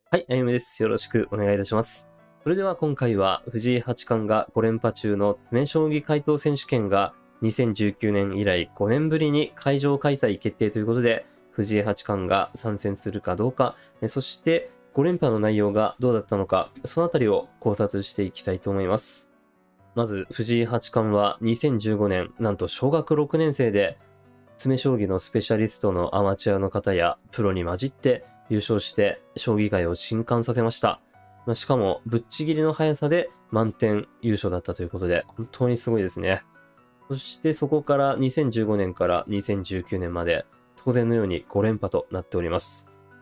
はい、あゆむです。よろしくお願いいたします。それでは今回は藤井八冠が5連覇中の詰将棋解答選手権が2019年以来5年ぶりに会場開催決定ということで、藤井八冠が参戦するかどうか、そして5連覇の内容がどうだったのか、そのあたりを考察していきたいと思います。まず藤井八冠は2015年、なんと小学6年生で、詰将棋のスペシャリストのアマチュアの方やプロに混じって優勝して将棋界を震撼させました。しかもぶっちぎりの速さで満点優勝だったということで本当にすごいですね。そしてそこから2015年から2019年まで当然のように5連覇となっております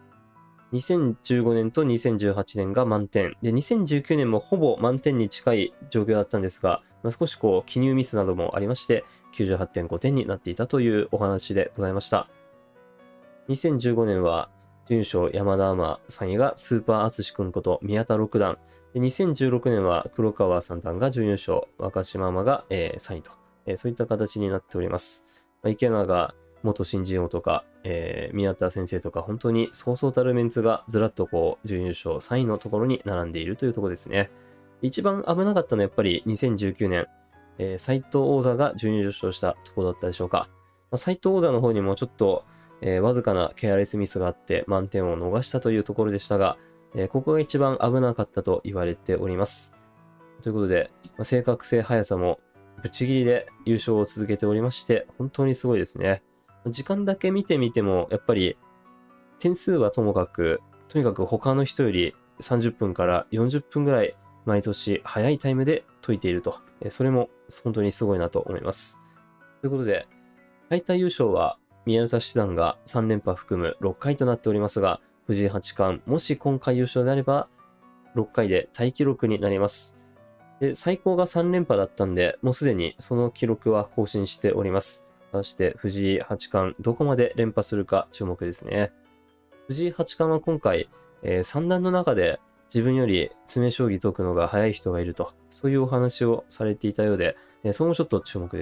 。2015年と2018年が満点で、2019年もほぼ満点に近い状況だったんですが、少し記入ミスなどもありまして98.5点になっていたというお話でございました。2015年は準優勝山田アマ3位がスーパーアツシ君こと宮田六段で、2016年は黒川三段が準優勝、若島アマが3位と、そういった形になっております。池永元新人王とか、宮田先生とか本当にそうそうたるメンツがずらっと準優勝3位のところに並んでいるというところですね。一番危なかったのはやっぱり2019年、斎藤王座が準優勝したところだったでしょうか。斎藤王座の方にもちょっと、わずかなケアレスミスがあって満点を逃したというところでしたが、ここが一番危なかったと言われております。ということで、正確性、速さもぶっちぎりで優勝を続けておりまして、本当にすごいですね。時間だけ見てみても、やっぱり点数はともかく、とにかく他の人より30分から40分ぐらい毎年早いタイムで解いていると。それも本当にすごいなと思います。ということで、最多優勝は宮田七段が3連覇含む6回となっておりますが、藤井八冠、もし今回優勝であれば、6回でタイ記録になります。で、最高が3連覇だったんで、もうすでにその記録は更新しております。果たして藤井八冠、どこまで連覇するか注目ですね。藤井八冠は今回、三段の中で自分より詰将棋解くのが早い人がいると、そういうお話をされていたようで、それもちょっと注目です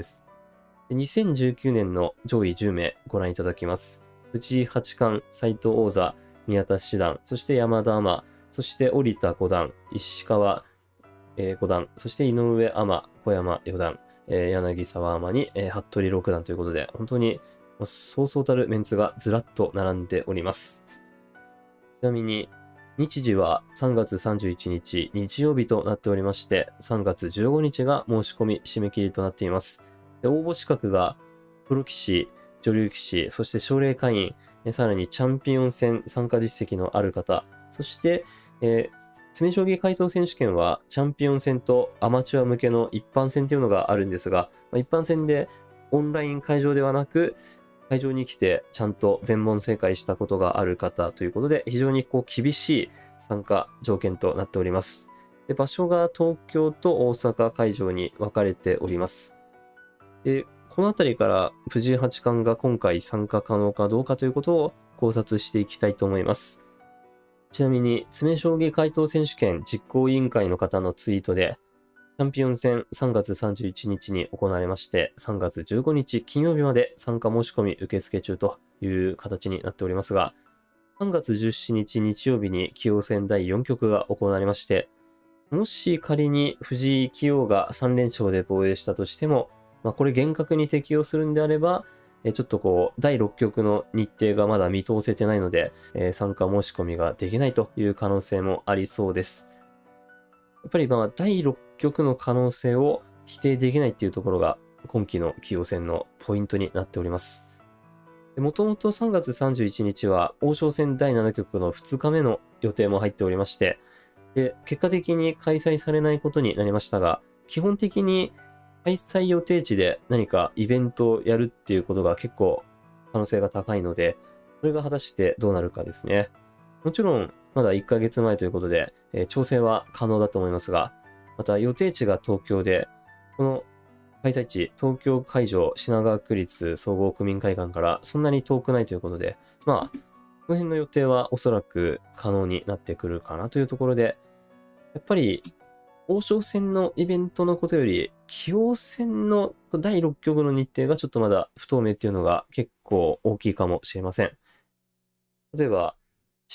。2019年の上位10名ご覧いただきます。藤井八冠、斎藤王座、宮田七段、そして山田アマ、そして織田五段、石川五段、そして井上アマ、小山四段、柳沢アマに、服部六段ということで、本当にそうそうたるメンツがずらっと並んでおります。ちなみに、日時は3月31日日曜日となっておりまして、3月15日が申し込み締め切りとなっています。で、応募資格が、プロ棋士、女流棋士、そして奨励会員、さらにチャンピオン戦参加実績のある方、そして、詰将棋解答選手権はチャンピオン戦とアマチュア向けの一般戦というのがあるんですが、一般戦でオンライン会場ではなく、会場に来てちゃんと全問正解したことがある方ということで、非常に厳しい参加条件となっております。で、場所が東京と大阪会場に分かれております。で、このあたりから藤井八冠が今回参加可能かどうかということを考察していきたいと思います。ちなみに、詰将棋解答選手権実行委員会の方のツイートで、チャンピオン戦3月31日に行われまして、3月15日金曜日まで参加申し込み受付中という形になっておりますが、3月17日日曜日に棋王戦第4局が行われまして、もし仮に藤井棋王が3連勝で防衛したとしても、これ厳格に適用するんであれば、ちょっと第6局の日程がまだ見通せてないので、参加申し込みができないという可能性もありそうです。やっぱり第6局の可能性を否定できないっていうところが今期の棋王戦のポイントになっております。もともと3月31日は王将戦第7局の2日目の予定も入っておりまして、で、結果的に開催されないことになりましたが、基本的に開催予定地で何かイベントをやるっていうことが結構可能性が高いので、それが果たしてどうなるかですね。もちろん、まだ1ヶ月前ということで、調整は可能だと思いますが、また予定地が東京で、この開催地、東京会場品川区立総合区民会館からそんなに遠くないということで、この辺の予定はおそらく可能になってくるかなというところで、やっぱり王将戦のイベントのことより、棋王戦の第6局の日程がちょっとまだ不透明っていうのが結構大きいかもしれません。例えば、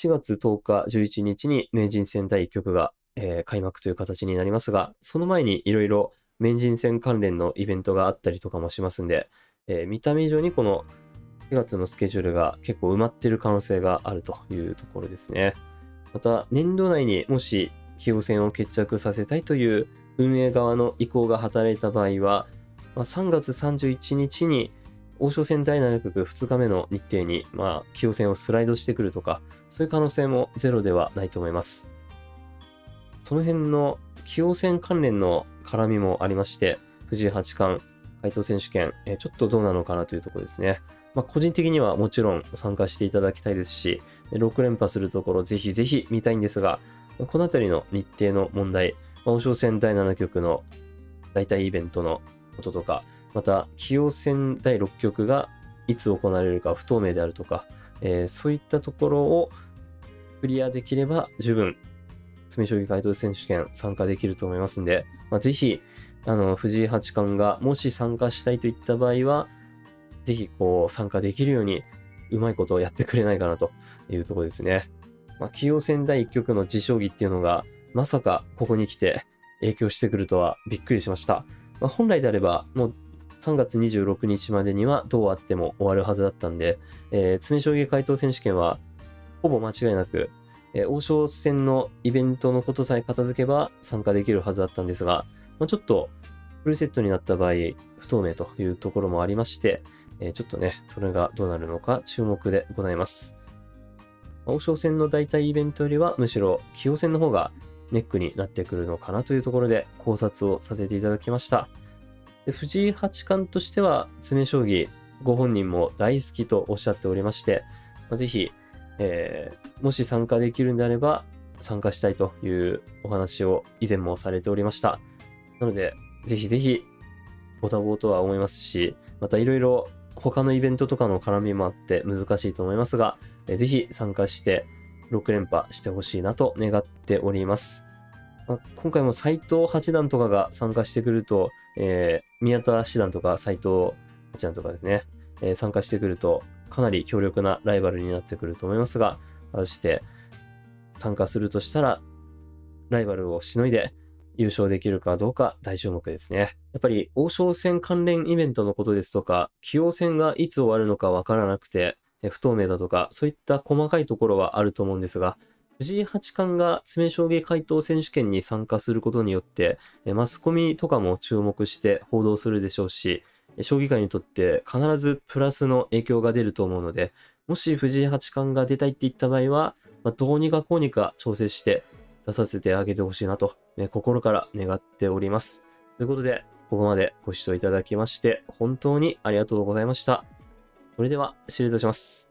4月10日、11日に名人戦第1局が、開幕という形になりますが、その前にいろいろ名人戦関連のイベントがあったりとかもしますんで、見た目以上にこの4月のスケジュールが結構埋まっている可能性があるというところですね。また、年度内にもし棋王戦を決着させたいという運営側の意向が働いた場合は、3月31日に王将戦第7局2日目の日程に、棋王戦をスライドしてくるとか、そういう可能性もゼロではないと思います。その辺の棋王戦関連の絡みもありまして、藤井八冠、回答選手権、ちょっとどうなのかなというところですね。個人的にはもちろん参加していただきたいですし、6連覇するところぜひぜひ見たいんですが、このあたりの日程の問題、王将戦第7局の代替イベントのこととか、また、棋王戦第6局がいつ行われるか不透明であるとか、そういったところをクリアできれば十分、詰将棋回答選手権参加できると思いますんで、ぜひ、藤井八冠がもし参加したいといった場合は、ぜひ参加できるようにうまいことをやってくれないかなというところですね。棋王戦第1局の持将棋っていうのが、まさかここに来て影響してくるとはびっくりしました。本来であれば、もう3月26日までにはどうあっても終わるはずだったんで、詰将棋回答選手権はほぼ間違いなく、王将戦のイベントのことさえ片付けば参加できるはずだったんですが、ちょっとフルセットになった場合不透明というところもありまして、ちょっとね、それがどうなるのか注目でございます。王将戦の代替イベントよりはむしろ棋王戦の方がネックになってくるのかなというところで考察をさせていただきました。で藤井八冠としては詰将棋ご本人も大好きとおっしゃっておりまして、ぜひ、もし参加できるんであれば参加したいというお話を以前もされておりました。なので、ぜひぜひご多忙とは思いますし、またいろいろ他のイベントとかの絡みもあって難しいと思いますが、ぜひ参加して6連覇してほしいなと願っております。今回も斎藤八段とかが参加してくると、宮田七段とか斎藤八段とかですね、参加してくるとかなり強力なライバルになってくると思いますが、果たして参加するとしたらライバルをしのいで優勝できるかどうか大注目ですね。やっぱり王将戦関連イベントのことですとか、棋王戦がいつ終わるのかわからなくて不透明だとか、そういった細かいところはあると思うんですが、藤井八冠が詰将棋回答選手権に参加することによって、マスコミとかも注目して報道するでしょうし、将棋界にとって必ずプラスの影響が出ると思うので、もし藤井八冠が出たいって言った場合は、どうにかこうにか調整して出させてあげてほしいなと、心から願っております。ということで、ここまでご視聴いただきまして、本当にありがとうございました。それでは、失礼いたします。